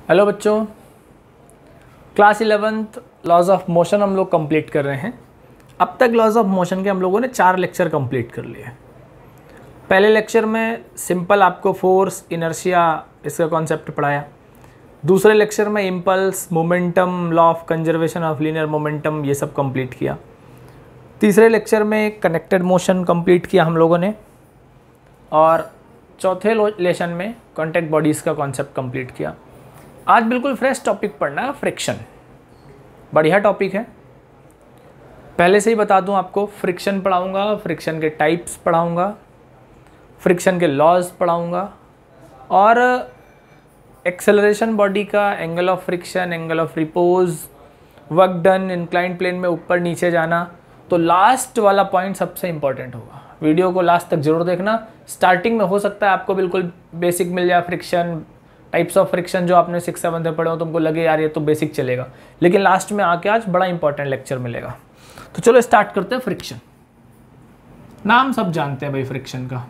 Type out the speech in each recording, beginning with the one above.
Hello बच्चों, class 11th laws of motion हम लोग कंप्लीट कर रहे हैं। अब तक लॉज ऑफ मोशन के हम लोगों ने 4 लेक्चर कंप्लीट कर लिए। पहले लेक्चर में सिंपल आपको फोर्स, इनर्शिया इसका कॉन्सेप्ट पढ़ाया। दूसरे लेक्चर में impulse, momentum, law of conservation of linear momentum ये सब कंप्लीट किया। तीसरे लेक्चर में कनेक्टेड मोशन कंप्लीट किया हम लोगों ने। और चौथे लेसन में कॉन्टैक्ट बॉडीज़ का कॉन्सेप्ट कंप्लीट किया। आज बिल्कुल फ्रेश टॉपिक पढ़ना है, फ्रिक्शन। बढ़िया टॉपिक है। पहले से ही बता दूं आपको, फ्रिक्शन पढ़ाऊंगा, फ्रिक्शन के टाइप्स पढ़ाऊंगा, फ्रिक्शन के लॉज पढ़ाऊंगा और एक्सेलरेशन बॉडी का, angle of friction, angle of repose, work done, inclined plane में ऊपर नीचे जाना। तो लास्ट वाला पॉइंट सबसे इंपॉर्टेंट होगा। वीडियो को लास्ट तक जरूर देखना। स्टार्टिंग में हो सकता है आपको बिल्कुल बेसिक मिल जाए, फ्रिक्शन, टाइप्स ऑफ फ्रिक्शन जो आपने 6-7 में पढ़े हो, तुमको लगे यार ये तो बेसिक चलेगा, लेकिन लास्ट में आके आज बड़ा इंपॉर्टेंट लेक्चर मिलेगा। तो चलो स्टार्ट करते हैं। फ्रिक्शन, नाम सब जानते हैं भाई फ्रिक्शन का।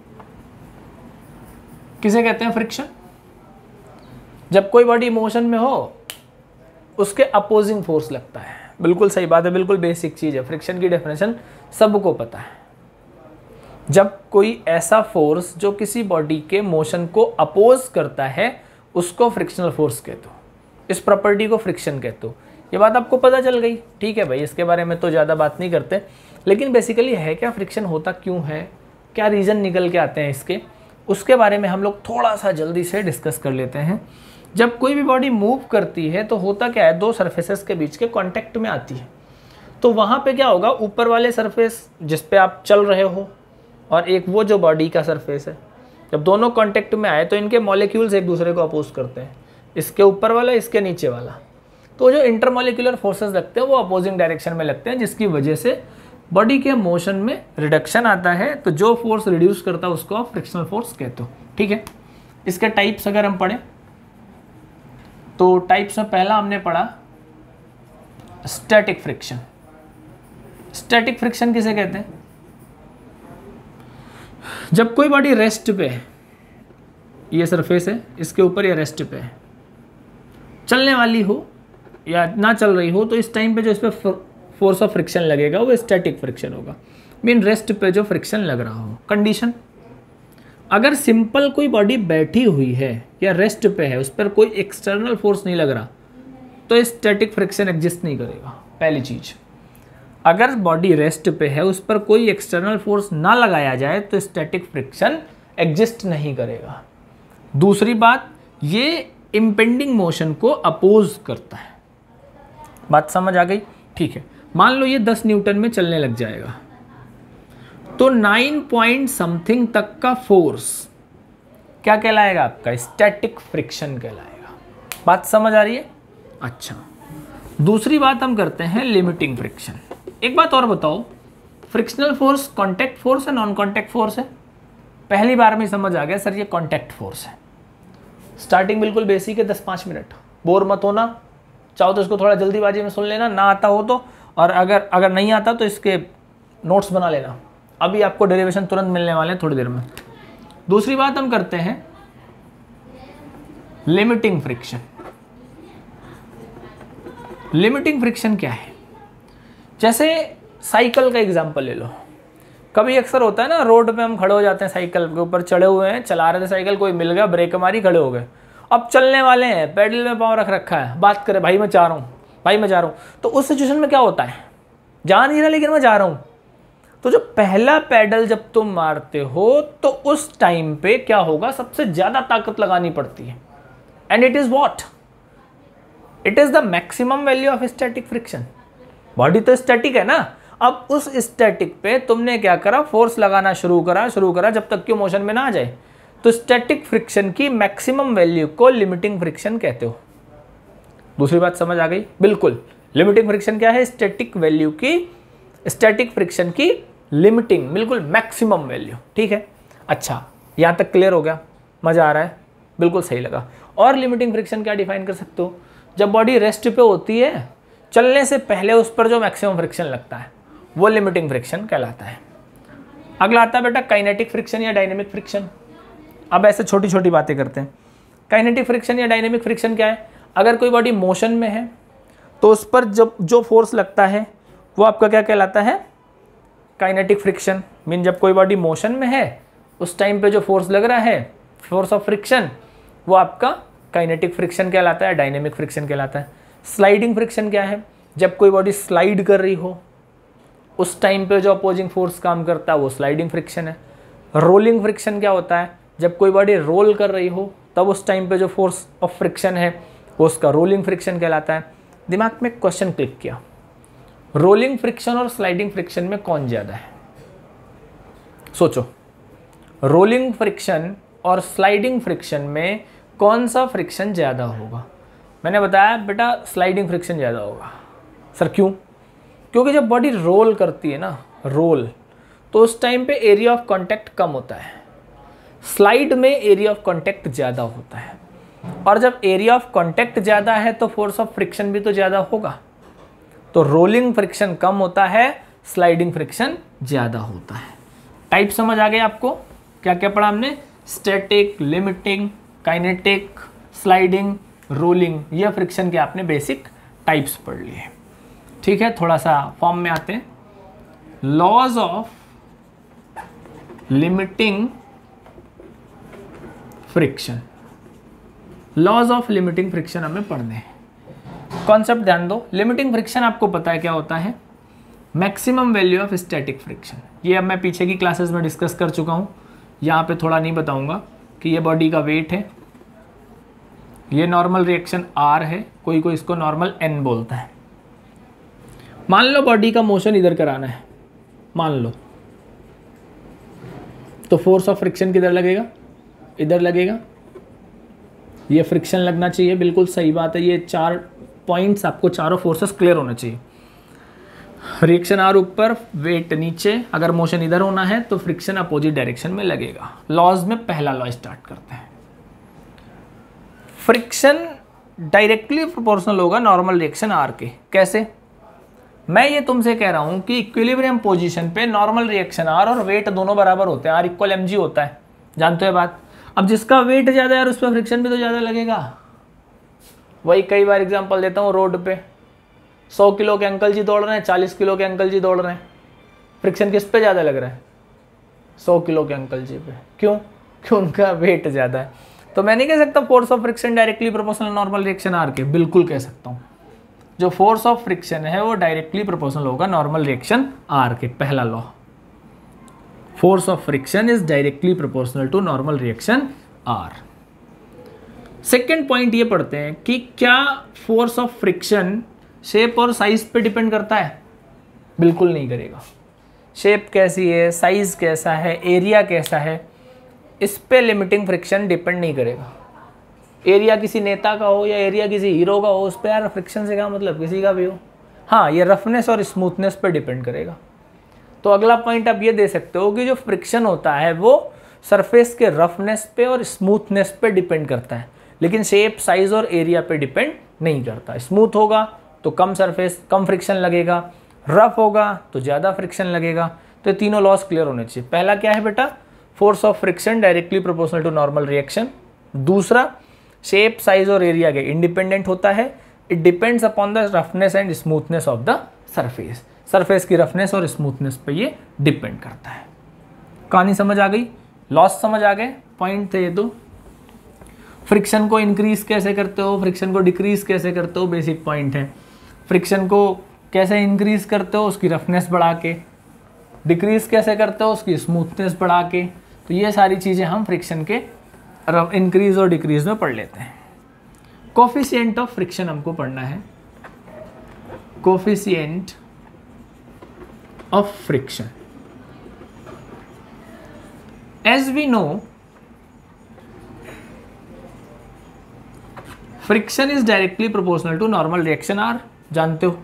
किसे कहते हैं फ्रिक्शन? जब कोई बॉडी मोशन में हो, उसके अपोजिंग फोर्स लगता है। बिल्कुल सही बात है, बिल्कुल बेसिक चीज है। फ्रिक्शन की डेफिनेशन सबको पता है। जब कोई ऐसा फोर्स जो किसी बॉडी के मोशन को अपोज करता है, उसको फ्रिक्शनल फोर्स कहते हो। इस प्रॉपर्टी को फ्रिक्शन कहते हो। ये बात आपको पता चल गई, ठीक है भाई। इसके बारे में तो ज़्यादा बात नहीं करते, लेकिन बेसिकली है क्या, फ्रिक्शन होता क्यों है, क्या रीज़न निकल के आते हैं इसके, उसके बारे में हम लोग थोड़ा सा जल्दी से डिस्कस कर लेते हैं। जब कोई भी बॉडी मूव करती है तो होता क्या है, दो सरफेसेस के बीच के कॉन्टैक्ट में आती है। तो वहाँ पे क्या होगा, ऊपर वाले सरफेस जिस पे आप चल रहे हो और एक वो जो बॉडी का सरफेस है, जब दोनों कांटेक्ट में आए तो इनके मॉलिक्यूल्स एक दूसरे को अपोज करते हैं, इसके ऊपर वाला, इसके नीचे वाला। तो जो इंटरमॉलिक्यूलर फोर्सेस लगते हैं वो अपोजिंग डायरेक्शन में लगते हैं, जिसकी वजह से बॉडी के मोशन में रिडक्शन आता है। तो जो फोर्स रिड्यूस करता है उसको आप फ्रिक्शनल फोर्स कहते हो, ठीक है। इसके टाइप्स अगर हम पढ़ें तो टाइप्स में पहला हमने पढ़ा स्टैटिक फ्रिक्शन। स्टैटिक फ्रिक्शन किसे कहते हैं? जब कोई बॉडी रेस्ट पे है, ये सरफेस है, इसके ऊपर या रेस्ट पे है, चलने वाली हो या ना चल रही हो, तो इस टाइम पे जो इस पे फोर्स ऑफ फ्रिक्शन लगेगा वो स्टैटिक फ्रिक्शन होगा। मीन रेस्ट पे जो फ्रिक्शन लग रहा हो। कंडीशन, अगर सिंपल कोई बॉडी बैठी हुई है या रेस्ट पे है, उस पर कोई एक्सटर्नल फोर्स नहीं लग रहा, तो स्टैटिक फ्रिक्शन एग्जिस्ट नहीं करेगा। पहली चीज, अगर बॉडी रेस्ट पे है, उस पर कोई एक्सटर्नल फोर्स ना लगाया जाए तो स्टैटिक फ्रिक्शन एग्जिस्ट नहीं करेगा। दूसरी बात, ये इम्पेंडिंग मोशन को अपोज करता है। बात समझ आ गई? ठीक है। मान लो ये 10 न्यूटन में चलने लग जाएगा, तो 9 पॉइंट समथिंग तक का फोर्स क्या कहलाएगा आपका? स्टैटिक फ्रिक्शन कहलाएगा। बात समझ आ रही है? अच्छा, दूसरी बात हम करते हैं लिमिटिंग फ्रिक्शन। एक बात और बताओ, फ्रिक्शनल फोर्स कांटेक्ट फोर्स है, नॉन कांटेक्ट फोर्स है? पहली बार में समझ आ गया सर ये कांटेक्ट फोर्स है। स्टार्टिंग बिल्कुल बेसिक है, 10-5 मिनट, बोर मत होना। चाहो तो इसको थोड़ा जल्दीबाजी में सुन लेना, ना आता हो तो, और अगर नहीं आता तो इसके नोट्स बना लेना। अभी आपको डेरिवेशन तुरंत मिलने वाले हैं थोड़ी देर में। दूसरी बात हम करते हैं लिमिटिंग फ्रिक्शन। लिमिटिंग फ्रिक्शन क्या है? जैसे साइकिल का एग्जांपल ले लो। कभी अक्सर होता है ना, रोड पे हम खड़े हो जाते हैं, साइकिल के ऊपर चढ़े हुए हैं, चला रहे थे साइकिल, कोई मिल गया, ब्रेक मारी, खड़े हो गए। अब चलने वाले हैं, पेडल में पाँव रख रखा है, बात करें भाई मैं जा रहा हूँ, भाई मैं जा रहा हूँ। तो उस सिचुएशन में क्या होता है, जा नहीं रहा लेकिन मैं जा रहा हूँ। तो जो पहला पैडल जब तुम मारते हो तो उस टाइम पे क्या होगा, सबसे ज्यादा ताकत लगानी पड़ती है। And it is what? It is the maximum value of static friction. Body तो स्टैटिक है ना, अब उस स्टैटिक पे तुमने क्या करा, फोर्स लगाना शुरू करा जब तक कि मोशन में ना आ जाए। तो स्टैटिक फ्रिक्शन की मैक्सिमम वैल्यू को लिमिटिंग फ्रिक्शन कहते हो। दूसरी बात समझ आ गई? बिल्कुल। लिमिटिंग फ्रिक्शन क्या है? स्टैटिक वैल्यू की, स्टैटिक फ्रिक्शन की लिमिटिंग, बिल्कुल मैक्सिमम वैल्यू, ठीक है। अच्छा, यहां तक क्लियर हो गया? मजा आ रहा है? बिल्कुल सही लगा। और लिमिटिंग फ्रिक्शन क्या डिफाइन कर सकते हो? जब बॉडी रेस्ट पे होती है, चलने से पहले उस पर जो मैक्सिमम फ्रिक्शन लगता है वो लिमिटिंग फ्रिक्शन कहलाता है। अगला आता है बेटा काइनेटिक फ्रिक्शन या डायनेमिक फ्रिक्शन। अब ऐसे छोटी छोटी बातें करते हैं। काइनेटिक फ्रिक्शन या डायनेमिक फ्रिक्शन क्या है? अगर कोई बॉडी मोशन में है तो उस पर जो फोर्स लगता है वो आपका क्या कहलाता है? Kinetic friction. मीन जब कोई बॉडी मोशन में है उस टाइम पे जो फोर्स लग रहा है, फोर्स ऑफ फ्रिक्शन, वो आपका काइनेटिक फ्रिक्शन कहलाता है, डायनेमिक फ्रिक्शन कहलाता है। स्लाइडिंग फ्रिक्शन क्या है? जब कोई बॉडी स्लाइड कर रही हो उस टाइम पे जो अपोजिंग फोर्स काम करता है वो स्लाइडिंग फ्रिक्शन है। रोलिंग फ्रिक्शन क्या होता है? जब कोई बॉडी रोल कर रही हो तब उस टाइम पे जो फोर्स ऑफ फ्रिक्शन है वो उसका रोलिंग फ्रिक्शन कहलाता है। दिमाग में क्वेश्चन क्लिक किया, रोलिंग फ्रिक्शन और स्लाइडिंग फ्रिक्शन में कौन ज़्यादा है? सोचो, रोलिंग फ्रिक्शन और स्लाइडिंग फ्रिक्शन में कौन सा फ्रिक्शन ज़्यादा होगा? मैंने बताया बेटा स्लाइडिंग फ्रिक्शन ज़्यादा होगा। सर क्यों? क्योंकि जब बॉडी रोल करती है ना, रोल, तो उस टाइम पे एरिया ऑफ कांटेक्ट कम होता है, स्लाइड में एरिया ऑफ कांटेक्ट ज़्यादा होता है। और जब एरिया ऑफ कांटेक्ट ज़्यादा है तो फोर्स ऑफ फ्रिक्शन भी तो ज़्यादा होगा। तो रोलिंग फ्रिक्शन कम होता है, स्लाइडिंग फ्रिक्शन ज़्यादा होता है। टाइप समझ आ गए आपको? क्या क्या पढ़ा हमने? Static, limiting, kinetic, sliding, rolling, ये फ्रिक्शन के आपने बेसिक टाइप्स पढ़ लिए। ठीक है, थोड़ा सा फॉर्म में आते हैं। Laws of limiting friction, laws of limiting friction हमें पढ़ने हैं। कॉन्सेप्ट ध्यान दो। लिमिटिंग फ्रिक्शन आपको पता है क्या होता है? Maximum value of static friction. ये अब मैं पीछे की क्लासेस में डिस्कस कर चुका हूँ, यहाँ पे थोड़ा नहीं बताऊंगा कि ये बॉडी का वेट है, ये नॉर्मल रिएक्शन R है, कोई कोई इसको नॉर्मल N बोलता है। मान लो बॉडी का मोशन इधर कराना है, मान लो, तो फोर्स ऑफ फ्रिक्शन किधर लगेगा? इधर लगेगा। ये फ्रिक्शन लगना चाहिए, बिल्कुल सही बात है। ये 4 पॉइंट्स आपको, चारों फोर्सेस क्लियर होना चाहिए। रिएक्शन R ऊपर, वेट नीचे, अगर मोशन इधर होना है तो फ्रिक्शन अपोजिट डायरेक्शन में लगेगा। लॉज में पहला लॉ स्टार्ट करते हैं। फ्रिक्शन डायरेक्टली प्रोपोर्शनल होगा नॉर्मल रिएक्शन R के। कैसे? मैं ये तुमसे कह रहा हूं कि इक्विलिब्रियम पोजीशन पे नॉर्मल रिएक्शन R और वेट दोनों बराबर होते हैं, R इक्वल mg होता है, जानते हो बात। अब जिसका वेट ज़्यादा है उस पर फ्रिक्शन भी तो ज़्यादा लगेगा। वही कई बार एग्जांपल देता हूँ, रोड पे 100 किलो के अंकल जी दौड़ रहे हैं, 40 किलो के अंकल जी दौड़ रहे हैं, फ्रिक्शन किस पे ज़्यादा लग रहा है? 100 किलो के अंकल जी पे। क्यों? क्यों? उनका वेट ज़्यादा है। तो मैं नहीं कह सकता force of friction directly proportional normal reaction R के, बिल्कुल कह सकता हूँ। जो फोर्स ऑफ फ्रिक्शन है वो डायरेक्टली प्रोपोर्शनल होगा नॉर्मल रिएक्शन R के। पहला law, force of friction is directly proportional to normal reaction R। Second point ये पढ़ते हैं कि क्या फोर्स ऑफ फ्रिक्शन शेप और साइज पे डिपेंड करता है? बिल्कुल नहीं करेगा। शेप कैसी है, साइज कैसा है, एरिया कैसा है, इस पे लिमिटिंग फ्रिक्शन डिपेंड नहीं करेगा। एरिया किसी नेता का हो या एरिया किसी हीरो का हो, उस पर यार फ्रिक्शन से क्या मतलब, किसी का भी हो। हाँ, ये रफनेस और स्मूथनेस पे डिपेंड करेगा। तो अगला पॉइंट आप ये दे सकते हो कि जो फ्रिक्शन होता है वो सरफेस के रफनेस पे और स्मूथनेस पे डिपेंड करता है, लेकिन शेप, साइज और एरिया पे डिपेंड नहीं करता। स्मूथ होगा तो कम सरफेस, कम फ्रिक्शन लगेगा, रफ होगा तो ज़्यादा फ्रिक्शन लगेगा। तो ये तीनों लॉस क्लियर होने चाहिए। पहला क्या है बेटा? Force of friction directly proportional to normal reaction. दूसरा, शेप, साइज और एरिया के इंडिपेंडेंट होता है। It depends upon the roughness and smoothness of the surface. Surface की रफनेस और स्मूथनेस पे ये डिपेंड करता है। कहानी समझ आ गई? लॉस समझ आ गए? पॉइंट थे ये दो। फ्रिक्शन को इंक्रीज कैसे करते हो, फ्रिक्शन को डिक्रीज कैसे करते हो, बेसिक पॉइंट है। फ्रिक्शन को कैसे इंक्रीज करते हो? उसकी रफनेस बढ़ा के। डिक्रीज कैसे करते हो? उसकी स्मूथनेस बढ़ा के। तो ये सारी चीज़ें हम फ्रिक्शन के इंक्रीज और डिक्रीज में पढ़ लेते हैं। कोफिशिएंट ऑफ फ्रिक्शन हमको पढ़ना है। Coefficient of friction, as we know friction is directly proportional to normal reaction R, जानते हो,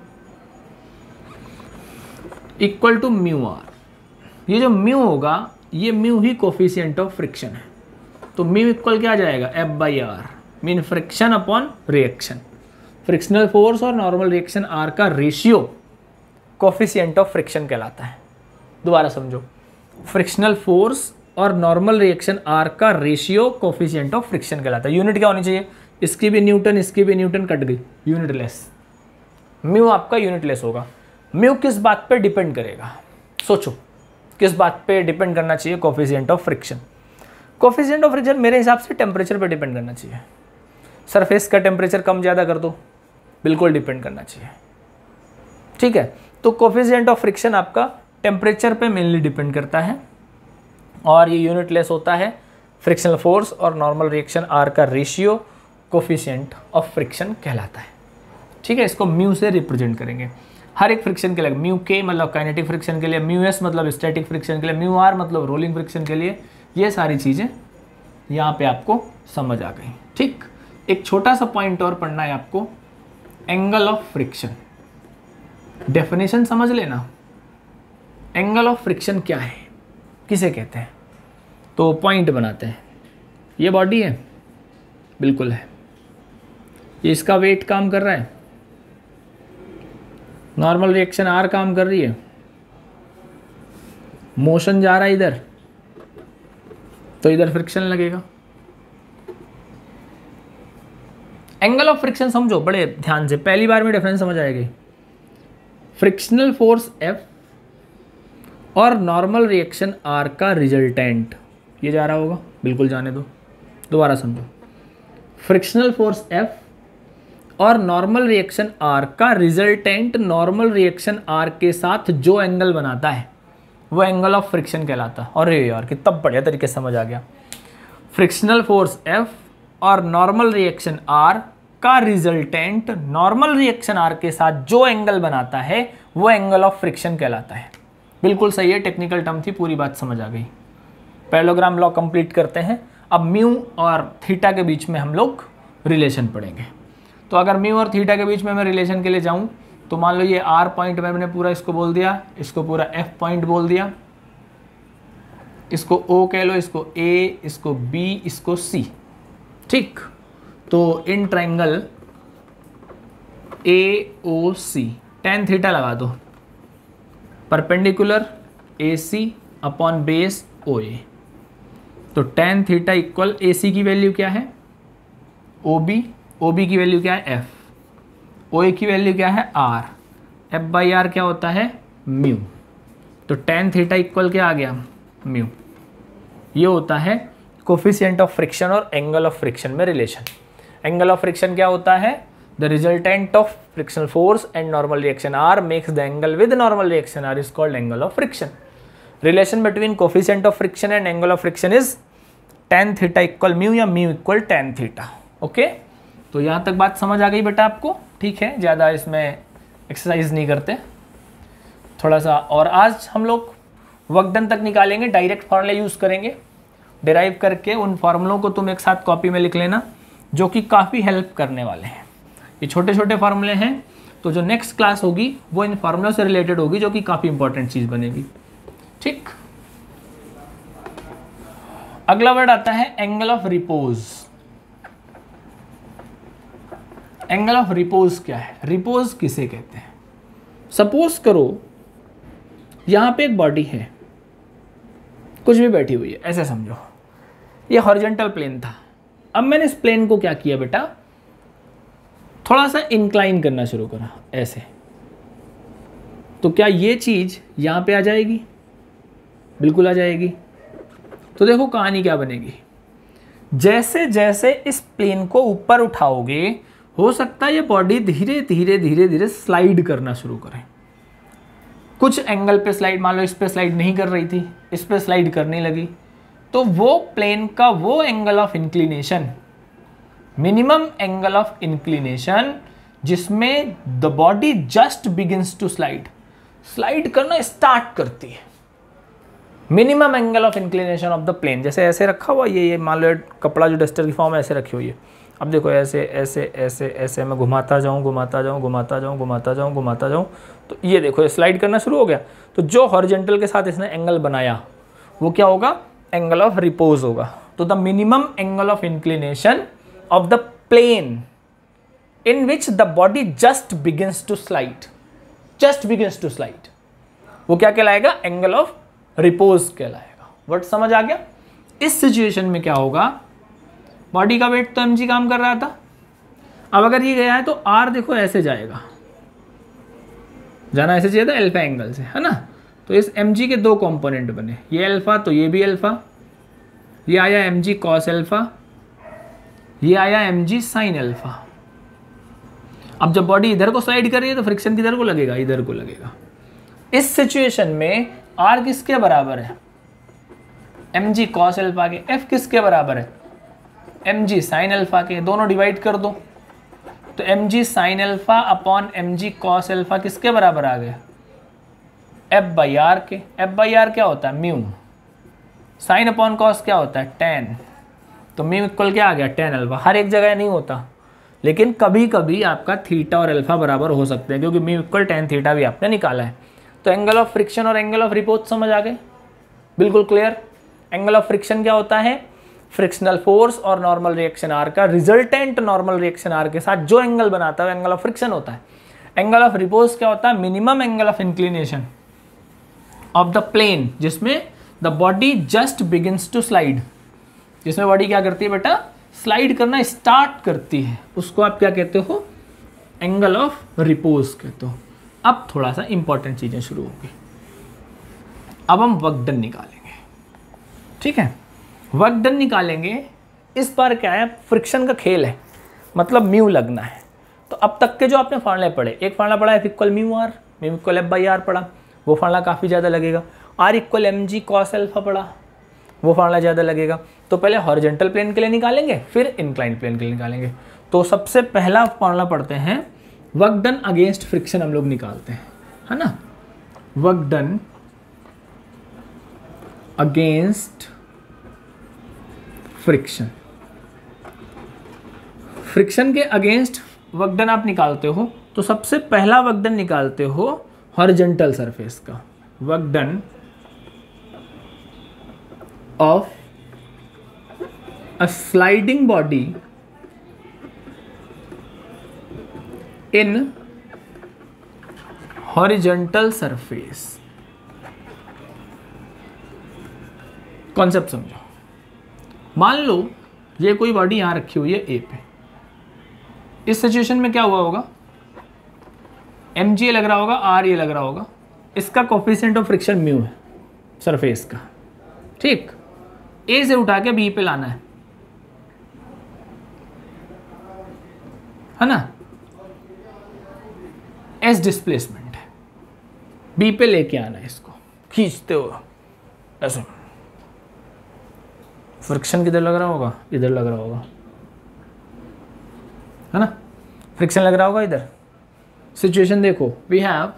इक्वल टू म्यू R। ये जो म्यू होगा, ये म्यू ही कोफिशिएंट ऑफ फ्रिक्शन है। तो म्यू इक्वल क्या आ जाएगा? F/R, mean friction upon reaction. Frictional force और नॉर्मल रिएक्शन R का रेशियो कोफिशिएंट ऑफ फ्रिक्शन कहलाता है। दोबारा समझो, फ्रिक्शनल फोर्स और नॉर्मल रिएक्शन आर का रेशियो कोफिशिएंट ऑफ फ्रिक्शन कहलाता है। यूनिट क्या होनी चाहिए, इसकी भी न्यूटन, इसकी भी न्यूटन, कट गई, यूनिट लेस। म्यू आपका यूनिट लेस होगा। म्यू किस बात पे डिपेंड करेगा, सोचो किस बात पे डिपेंड करना चाहिए, coefficient of friction. Coefficient of friction मेरे हिसाब से टेम्परेचर पे डिपेंड करना चाहिए। सरफेस का टेम्परेचर कम ज़्यादा कर दो, बिल्कुल डिपेंड करना चाहिए, ठीक है। तो कोफिशिएंट ऑफ फ्रिक्शन आपका टेम्परेचर पे मेनली डिपेंड करता है और ये यूनिट लेस होता है। फ्रिक्शनल फोर्स और नॉर्मल रिएक्शन आर का रेशियो कोफिशिएंट ऑफ फ्रिक्शन कहलाता है, ठीक है। इसको म्यू से रिप्रेजेंट करेंगे हर एक फ्रिक्शन के लिए। म्यू के मतलब काइनेटिक फ्रिक्शन के लिए, म्यू एस मतलब स्टैटिक फ्रिक्शन के लिए, म्यू आर मतलब रोलिंग फ्रिक्शन के लिए। ये सारी चीज़ें यहाँ पे आपको समझ आ गई, ठीक। एक छोटा सा पॉइंट और पढ़ना है आपको, एंगल ऑफ फ्रिक्शन। डेफिनेशन समझ लेना, एंगल ऑफ फ्रिक्शन क्या है, किसे कहते हैं। तो पॉइंट बनाते हैं, ये बॉडी है, बिल्कुल है, ये इसका वेट काम कर रहा है, नॉर्मल रिएक्शन आर काम कर रही है, मोशन जा रहा है इधर, तो इधर फ्रिक्शन लगेगा। एंगल ऑफ फ्रिक्शन समझो बड़े ध्यान से, पहली बार में डिफरेंस समझ आएगी। फ्रिक्शनल फोर्स F और नॉर्मल रिएक्शन R का रिजल्टेंट, ये जा रहा होगा, बिल्कुल जाने दो, दोबारा समझो। फ्रिक्शनल फोर्स F और नॉर्मल रिएक्शन R का रिजल्टेंट नॉर्मल रिएक्शन R के साथ जो एंगल बनाता है वो एंगल ऑफ फ्रिक्शन कहलाता है। और यार कितना बढ़िया तरीके से समझ आ गया। फ्रिक्शनल फोर्स F और नॉर्मल रिएक्शन R का रिजल्टेंट नॉर्मल रिएक्शन R के साथ जो एंगल बनाता है वो एंगल ऑफ फ्रिक्शन कहलाता है। बिल्कुल सही है, टेक्निकल टर्म थी, पूरी बात समझ आ गई। पैरेललोग्राम लॉ कंप्लीट करते हैं। अब म्यू और थीटा के बीच में हम लोग रिलेशन पढ़ेंगे। तो अगर म्यू और थीटा के बीच में मैं रिलेशन के लिए जाऊं तो मान लो ये R पॉइंट मैंने पूरा इसको बोल दिया, इसको पूरा F पॉइंट बोल दिया, इसको O कह लो, इसको A, इसको B, इसको C, ठीक। तो in triangle AOC tan theta लगा दो, perpendicular AC upon base OA। तो tan थीटा इक्वल AC की वैल्यू क्या है OB, OB की वैल्यू क्या है F, OA की वैल्यू क्या है R, F बाई R क्या होता है म्यू। तो tan थीटा इक्वल क्या आ गया म्यू। ये होता है कोफिशिएंट ऑफ फ्रिक्शन और एंगल ऑफ फ्रिक्शन में रिलेशन। एंगल ऑफ फ्रिक्शन क्या होता है, the resultant of frictional force and normal reaction R makes the angle with normal reaction R is called angle of friction. Relation between coefficient of friction and angle of friction is tan theta equal mu या mu equal tan theta. Okay, तो यहाँ तक बात समझ आ गई बेटा आपको, ठीक है। ज़्यादा इसमें एक्सरसाइज नहीं करते, थोड़ा सा। और आज हम लोग वर्क डन तक निकालेंगे, डायरेक्ट फॉर्मूला यूज़ करेंगे, डिराइव करके उन फॉर्मूलों को तुम एक साथ कॉपी में लिख लेना, जो कि काफ़ी हेल्प करने वाले हैं। ये छोटे छोटे फार्मूले हैं, तो जो नेक्स्ट क्लास होगी वो इन फार्मूलों से रिलेटेड होगी, जो कि काफ़ी इंपॉर्टेंट चीज़ बनेगी, ठीक। अगला वर्ड आता है angle of repose. Angle of repose क्या है, रिपोज किसे कहते हैं। सपोज करो यहां पे एक बॉडी है, कुछ भी बैठी हुई है, ऐसे समझो ये हॉरिजॉन्टल प्लेन था। अब मैंने इस प्लेन को क्या किया बेटा, थोड़ा सा इंक्लाइन करना शुरू करा ऐसे। तो क्या ये चीज यहां पे आ जाएगी, बिल्कुल आ जाएगी। तो देखो कहानी क्या बनेगी, जैसे जैसे इस प्लेन को ऊपर उठाओगे हो सकता है ये बॉडी धीरे धीरे धीरे धीरे स्लाइड करना शुरू करे। कुछ एंगल पे स्लाइड, मान लो इस पे स्लाइड नहीं कर रही थी, इस पे स्लाइड करने लगी, तो वो प्लेन का वो angle of inclination, minimum angle of inclination जिसमें the body just begins to slide, slide करना स्टार्ट करती है, minimum angle of inclination of the plane. जैसे ऐसे रखा हुआ ये मान लो कपड़ा जो डस्टर की फॉर्म ऐसे रखी हुई है, अब देखो ऐसे ऐसे ऐसे ऐसे मैं घुमाता जाऊँ घुमाता जाऊँ घुमाता जाऊँ घुमाता जाऊँ घुमाता जाऊँ, तो ये देखो ये स्लाइड करना शुरू हो गया। तो जो हॉरिजॉन्टल के साथ इसने एंगल बनाया वो क्या होगा, एंगल ऑफ रिपोज होगा। तो the minimum angle of inclination of the plane in which the body just begins to slide, just begins to slide, वो क्या कहलाएगा, एंगल ऑफ रिपोज कहलाएगा। वर्ड समझ आ गया? इस सिचुएशन में क्या होगा, बॉडी का वेट तो mg काम कर रहा था, अब अगर ये गया है तो r देखो ऐसे जाएगा, जाना ऐसे चाहिए था अल्फा एंगल से, है ना। तो इस mg के दो कंपोनेंट बने, ये अल्फा तो ये भी अल्फा, ये आया mg cos अल्फा, ये आया mg sin अल्फा। अब जब बॉडी इधर को स्लाइड कर रही है तो फ्रिक्शन किधर को लगेगा, इधर को लगेगा। इस सिचुएशन में r किसके बराबर है, mg cos अल्फा के, f किसके बराबर है, mg sin अल्फा के, दोनों डिवाइड कर दो तो mg sin alpha upon mg cos alpha किसके बराबर आ गए, f बाई आर के। f बाई आर क्या होता है, म्यू, साइन अपॉन कॉस क्या होता है, टेन, तो म्यू इक्वल क्या आ गया, टेन अल्फा। हर एक जगह नहीं होता, लेकिन कभी कभी आपका थीटा और अल्फा बराबर हो सकते हैं, क्योंकि म्यू इक्वल टेन थीटा भी आपने निकाला है। तो एंगल ऑफ फ्रिक्शन और एंगल ऑफ रिपोज समझ आ गए, बिल्कुल क्लियर। एंगल ऑफ फ्रिक्शन क्या होता है, फ्रिक्शनल फोर्स और नॉर्मल रिएक्शन आर का रिजल्टेंट नॉर्मल रिएक्शन आर के साथ जो एंगल बनाता है एंगल ऑफ फ्रिक्शन होता है। एंगल ऑफ रिपोज क्या होता है, minimum angle of inclination of the plane जिसमें the body just begins to slide, जिसमें बॉडी क्या करती है बेटा, स्लाइड करना स्टार्ट करती है, उसको आप क्या कहते हो, एंगल ऑफ रिपोज कहते हो। अब थोड़ा सा इंपॉर्टेंट चीजें शुरू होंगी, अब हम वर्क डन निकालेंगे, ठीक है। वर्क डन निकालेंगे, इस बार क्या है, फ्रिक्शन का खेल है, मतलब म्यू लगना है। तो अब तक के जो आपने फार्मूले पढ़े, एक फार्मूला पढ़ा F equal mu R, mu equal F by R पढ़ा, वो फार्मूला काफ़ी ज़्यादा लगेगा। R equal M G cos alpha पढ़ा, वो फार्मूला ज़्यादा लगेगा। तो पहले हॉरिजॉन्टल प्लेन के लिए निकालेंगे, फिर इंक्लाइंड प्लेन के लिए निकालेंगे। तो सबसे पहला फार्मूला पढ़ते हैं, वर्क डन अगेंस्ट फ्रिक्शन हम लोग निकालते हैं, है ना। Work done against friction, friction के अगेंस्ट वर्क डन आप निकालते हो, तो सबसे पहला वर्क डन निकालते हो हॉरिजॉन्टल सरफेस का, work done of a sliding body in horizontal surface. Concept समझो, मान लो ये कोई बॉडी यहां रखी हुई है ए पे, इस सिचुएशन में क्या हुआ होगा, एम जी लग रहा होगा, आर ये लग रहा होगा, इसका कोफिशिएंट ऑफ फ्रिक्शन म्यू है सरफेस का, ठीक। ए से उठा के बी पे लाना है ना, एस डिस्प्लेसमेंट है, बी पे लेके आना है, इसको खींचते हो ऐसे, फ्रिक्शन किधर लग रहा होगा, इधर लग रहा होगा, है ना, फ्रिक्शन लग रहा होगा इधर। सिचुएशन देखो, वी हैव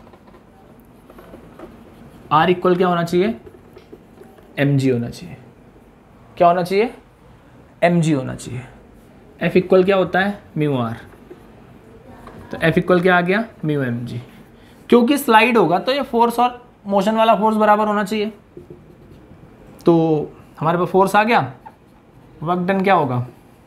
आर इक्वल क्या होना चाहिए, एम जी होना चाहिए, क्या होना चाहिए, एम जी होना चाहिए। एफ इक्वल क्या होता है, म्यू आर, तो एफ इक्वल क्या आ गया, म्यू एम जी। क्योंकि स्लाइड होगा तो ये फोर्स और मोशन वाला फोर्स बराबर होना चाहिए, तो हमारे पास फोर्स आ गया, वर्क डन क्या होगा,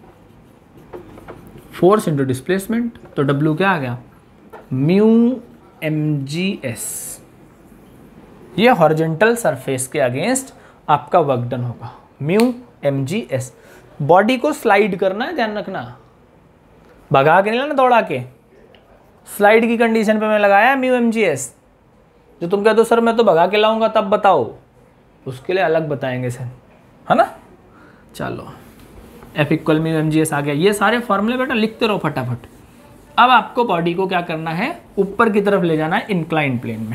फोर्स इंटू डिस्प्लेसमेंट, तो डब्ल्यू क्या आ गया, म्यू एम जी एस। ये हॉरिजॉन्टल सरफेस के अगेंस्ट आपका वर्क डन होगा, mu M G S. Body को स्लाइड करना है, ध्यान रखना, भगा के नहीं लाना दौड़ा के, स्लाइड की कंडीशन पे मैं लगाया म्यू एम जी एस। जो तुम कहते हो सर मैं तो भगा के लाऊंगा तब बताओ, उसके लिए अलग बताएंगे सर, है ना। चलो F equal mu M G S आ गया। ये सारे फॉर्मूले बेटा लिखते रहो फटाफट। अब आपको बॉडी को क्या करना है, ऊपर की तरफ ले जाना है इंक्लाइंड प्लेन में।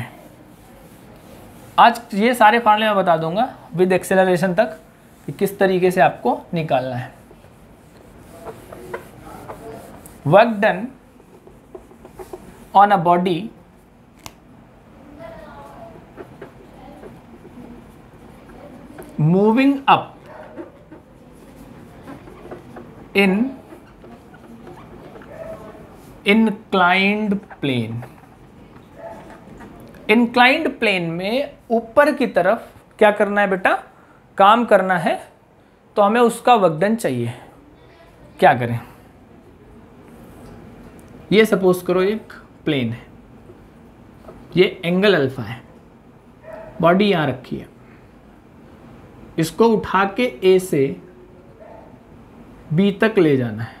आज ये सारे फॉर्मूले मैं बता दूंगा विद एक्सेलरेशन तक कि किस तरीके से आपको निकालना है। Work done on a body moving up in inclined plane। inclined plane में ऊपर की तरफ क्या करना है बेटा, काम करना है, तो हमें उसका वर्क डन चाहिए। क्या करें, ये सपोज करो एक प्लेन है, ये एंगल अल्फा है, बॉडी यहां रखी है, इसको उठा के ए से बी तक ले जाना है,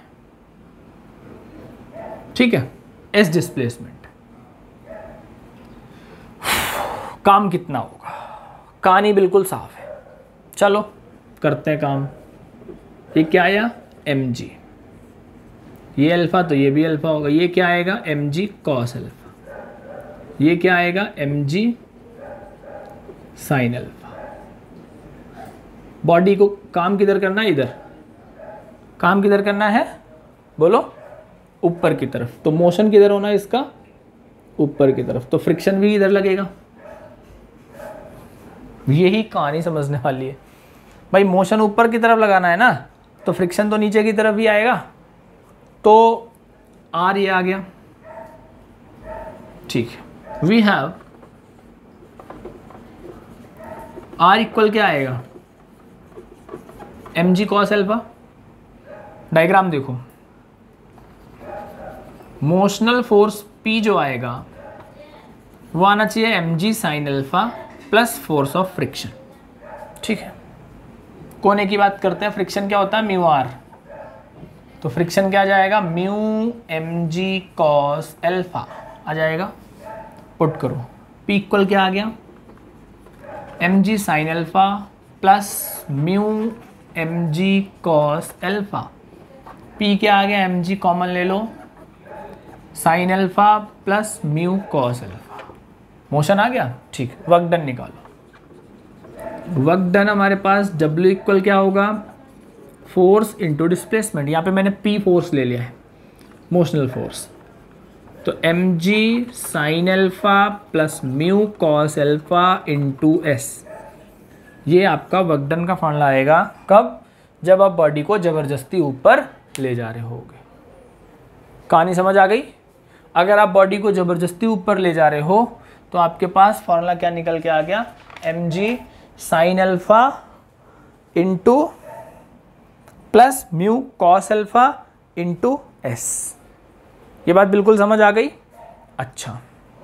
ठीक है, एस डिस्प्लेसमेंट। काम कितना होगा, कहानी बिल्कुल साफ है। चलो करते हैं काम। ये क्या आया, एम जी, ये अल्फा तो ये भी अल्फा होगा। ये क्या आएगा, एम जी कॉस अल्फा। ये क्या आएगा, M G sine alpha. Body को काम किधर करना है, इधर काम किधर करना है, बोलो ऊपर की तरफ। तो मोशन किधर होना है इसका, ऊपर की तरफ, तो फ्रिक्शन भी इधर लगेगा। यही कहानी समझने वाली है भाई। मोशन ऊपर की तरफ लगाना है ना, तो फ्रिक्शन तो नीचे की तरफ ही आएगा। तो आर ये आ गया, ठीक है। वी हैव आर इक्वल क्या आएगा, M G cos alpha. Diagram देखो, मोशनल फोर्स पी जो आएगा वो आना चाहिए M G sine alpha plus force of friction, ठीक है। कोने की बात करते हैं, फ्रिक्शन क्या होता है, म्यू आर। तो फ्रिक्शन क्या आ जाएगा, mu M G cos alpha आ जाएगा। पुट करो, पी इक्वल क्या आ गया, M G sine alpha plus mu M G cos alpha. P क्या आ गया, एम जी कॉमन ले लो, sine alpha plus mu cos alpha. Motion आ गया, ठीक। वर्क डन निकालो। वर्क डन हमारे पास W इक्वल क्या होगा, फोर्स इंटू डिस्प्लेसमेंट। यहाँ पे मैंने P फोर्स ले लिया है, मोशनल फोर्स। तो M G sine alpha plus mu cos alpha into S. ये आपका वर्क डन का फॉर्मूला आएगा कब, जब आप बॉडी को ज़बरदस्ती ऊपर ले जा रहे होगे। कहानी समझ आ गई। अगर आप बॉडी को ज़बरदस्ती ऊपर ले जा रहे हो तो आपके पास फॉर्मूला क्या निकल के आ गया, M G sine alpha into plus mu cos alpha into S. ये बात बिल्कुल समझ आ गई। अच्छा,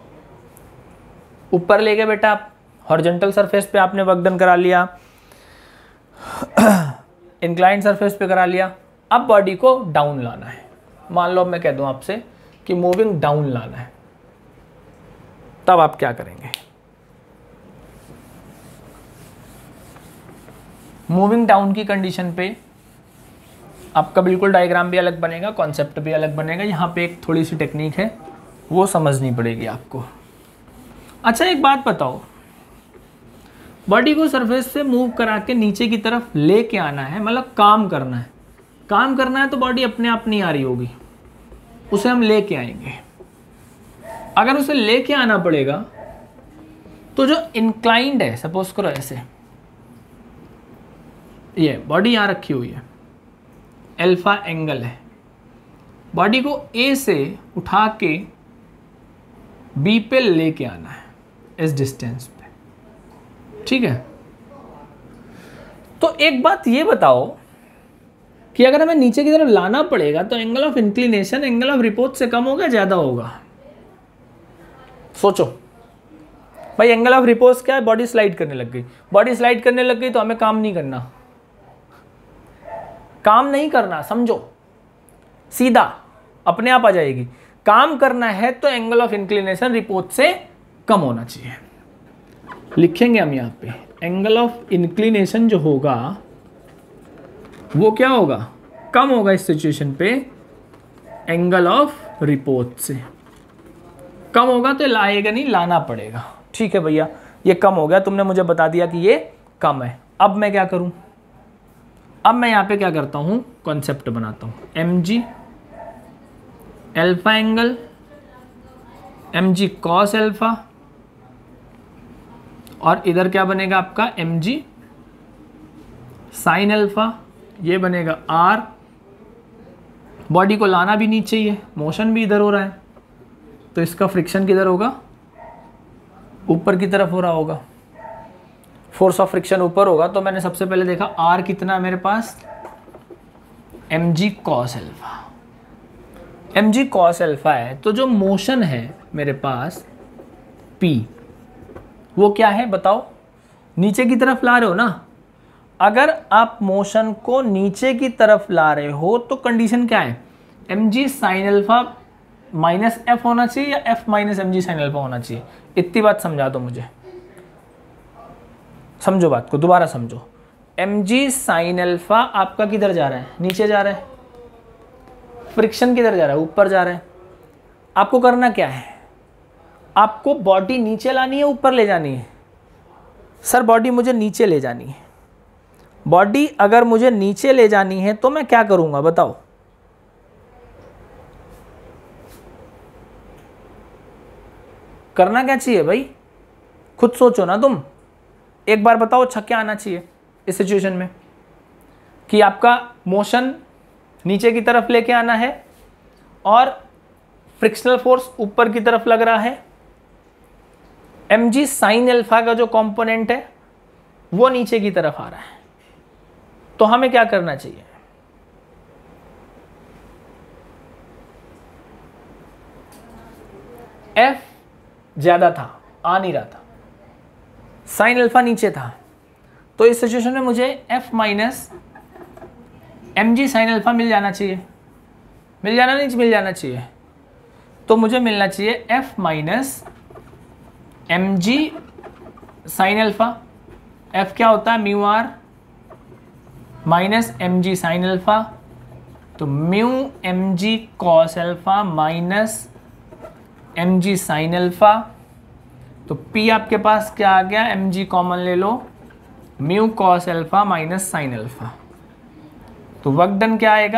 ऊपर ले गए बेटा आप, हॉरिजॉन्टल सरफेस पे आपने वर्क डन करा लिया, इंक्लाइंड सरफेस पे करा लिया। अब बॉडी को डाउन लाना है। मान लो अब मैं कह दूं आपसे कि मूविंग डाउन लाना है, तब आप क्या करेंगे। मूविंग डाउन की कंडीशन पे आपका बिल्कुल डायग्राम भी अलग बनेगा, कॉन्सेप्ट भी अलग बनेगा। यहाँ पे एक थोड़ी सी टेक्निक है, वो समझनी पड़ेगी आपको। अच्छा एक बात बताओ, बॉडी को सरफेस से मूव करा के नीचे की तरफ लेके आना है, मतलब काम करना है। काम करना है तो बॉडी अपने आप नहीं आ रही होगी, उसे हम लेके आएंगे। अगर उसे लेके आना पड़ेगा तो जो इंक्लाइंड है, सपोज करो ऐसे, ये बॉडी यहां रखी हुई है, अल्फा एंगल है, बॉडी को ए से उठा के बी पे लेके आना है इस डिस्टेंस पे, ठीक है। तो एक बात ये बताओ कि अगर हमें नीचे की तरफ लाना पड़ेगा तो angle of inclination angle of repose से कम होगा, ज्यादा होगा? सोचो भाई, एंगल ऑफ रिपोज क्या है, बॉडी स्लाइड करने लग गई। बॉडी स्लाइड करने लग गई तो हमें काम नहीं करना, काम नहीं करना, समझो, सीधा अपने आप आ जाएगी। काम करना है तो एंगल ऑफ इंक्लिनेशन रिपोज से कम होना चाहिए। लिखेंगे हम यहाँ पे, एंगल ऑफ इंक्लिनेशन जो होगा वो क्या होगा, कम होगा इस सिचुएशन पे एंगल ऑफ रिपोज से। कम होगा तो लाएगा नहीं, लाना पड़ेगा, ठीक है भैया। ये कम हो गया, तुमने मुझे बता दिया कि ये कम है। अब मैं क्या करूं, अब मैं यहाँ पे क्या करता हूं, कॉन्सेप्ट बनाता हूं। M G alpha angle, M G cos alpha, और इधर क्या बनेगा आपका एम जी साइन एल्फा, ये बनेगा आर। बॉडी को लाना भी नहीं चाहिए, मोशन भी इधर हो रहा है, तो इसका फ्रिक्शन किधर होगा, ऊपर की तरफ हो रहा होगा, फोर्स ऑफ फ्रिक्शन ऊपर होगा। तो मैंने सबसे पहले देखा आर कितना है मेरे पास, M G cos alpha. M G cos alpha है, तो जो मोशन है मेरे पास पी, वो क्या है बताओ, नीचे की तरफ ला रहे हो ना, अगर आप मोशन को नीचे की तरफ ला रहे हो तो कंडीशन क्या है, mg sin alpha minus F होना चाहिए या F minus mg sin alpha होना चाहिए। इतनी बात समझा दो मुझे, समझो बात को, दोबारा समझो। mg sin अल्फा आपका किधर जा रहा है, नीचे जा रहा है। फ्रिक्शन किधर जा रहा है, ऊपर जा रहा है। आपको करना क्या है, आपको बॉडी नीचे लानी है ऊपर ले जानी है। सर बॉडी मुझे नीचे ले जानी है। बॉडी अगर मुझे नीचे ले जानी है तो मैं क्या करूंगा बताओ। करना क्या चाहिए भाई, खुद सोचो ना तुम। एक बार बताओ अच्छा क्या आना चाहिए इस सिचुएशन में, कि आपका मोशन नीचे की तरफ लेके आना है और फ्रिक्शनल फोर्स ऊपर की तरफ लग रहा है। mg sin अल्फा का जो कंपोनेंट है वो नीचे की तरफ आ रहा है, तो हमें क्या करना चाहिए, f ज्यादा था, आ नहीं रहा था, sin अल्फा नीचे था, तो इस सिचुएशन में मुझे f minus mg sin alpha मिल जाना चाहिए। मिल जाना नहीं, मिल जाना चाहिए। तो मुझे मिलना चाहिए f minus mg sin alpha. f क्या होता है, mu R minus mg sin alpha, तो mu mg cos alpha minus mg sin alpha. तो p आपके पास क्या आ गया, mg कॉमन ले लो, mu cos alpha minus sin alpha. तो वर्क डन क्या आएगा,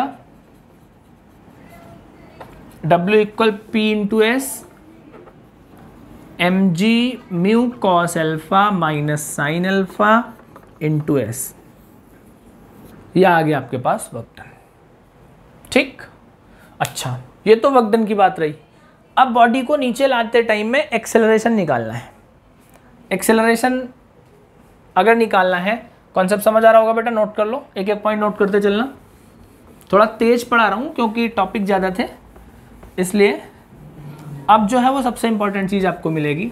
W equal P into S, mg mu cos alpha minus sine alpha into एस। यह आ गया आपके पास वर्क डन। ठीक, अच्छा ये तो वर्क डन की बात रही। अब बॉडी को नीचे लाते टाइम में एक्सेलरेशन निकालना है। एक्सेलरेशन अगर निकालना है, कॉन्सेप्ट समझ आ रहा होगा बेटा, नोट कर लो, एक एक पॉइंट नोट करते चलना। थोड़ा तेज पढ़ा रहा हूँ क्योंकि टॉपिक ज़्यादा थे, इसलिए अब जो है वो सबसे इंपॉर्टेंट चीज़ आपको मिलेगी।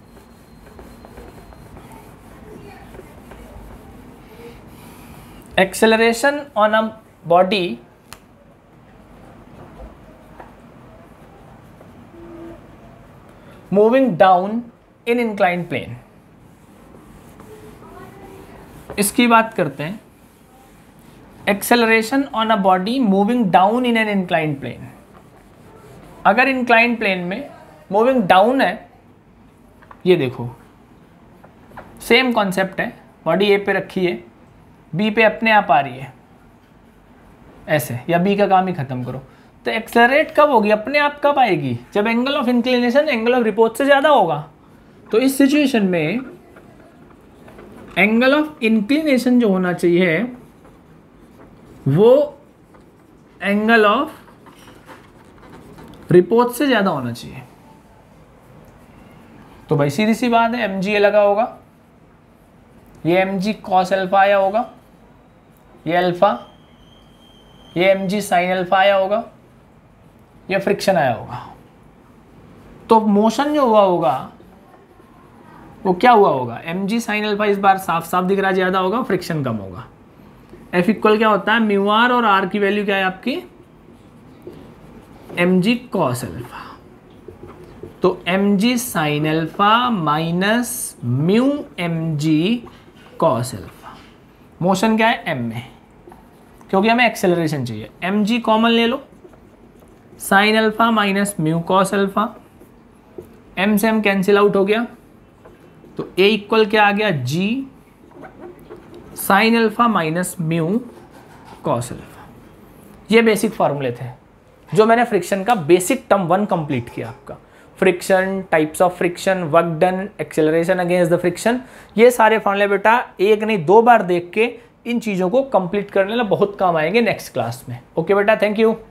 Acceleration on a body moving down in inclined plane. इसकी बात करते हैं, acceleration on a body moving down in an inclined plane. अगर इंक्लाइंड प्लेन में मूविंग डाउन है, ये देखो सेम कॉन्सेप्ट है, बॉडी ए पे रखी है, बी पे अपने आप आ रही है ऐसे, या बी का काम ही खत्म करो। तो एक्सेलरेट कब होगी, अपने आप कब आएगी, जब angle of inclination angle of repose से ज़्यादा होगा। तो इस सिचुएशन में एंगल ऑफ इंक्लिनेशन जो होना चाहिए वो एंगल ऑफ रिपोर्ट से ज़्यादा होना चाहिए। तो भाई सीधी सी बात है, mg ये लगा होगा, ये mg cos अल्फा आया होगा, ये अल्फा, ये mg sin अल्फा आया होगा, ये फ्रिक्शन आया होगा। तो मोशन जो हुआ होगा वो क्या हुआ होगा, mg sin अल्फा इस बार साफ साफ दिख रहा है ज़्यादा होगा, फ्रिक्शन कम होगा। F इक्वल क्या होता है, म्यू आर, और R की वैल्यू क्या है आपकी, mg cos अल्फा। तो mg sin alpha minus mu mg cos alpha. Motion क्या है, m में, क्योंकि हमें एक्सेलरेशन चाहिए। mg कॉमन ले लो, sin alpha minus mu cos alpha, m से m कैंसिल आउट हो गया, तो a इक्वल क्या आ गया, g sin alpha minus mu cos alpha. ये बेसिक फार्मूले थे जो मैंने फ्रिक्शन का बेसिक टर्म 1 कंप्लीट किया आपका। Friction, types of friction, work done, acceleration against the friction, ये सारे फार्मूले बेटा एक नहीं 2 बार देख के इन चीज़ों को कंप्लीट करने में बहुत काम आएंगे नेक्स्ट क्लास में। ओके बेटा, थैंक यू।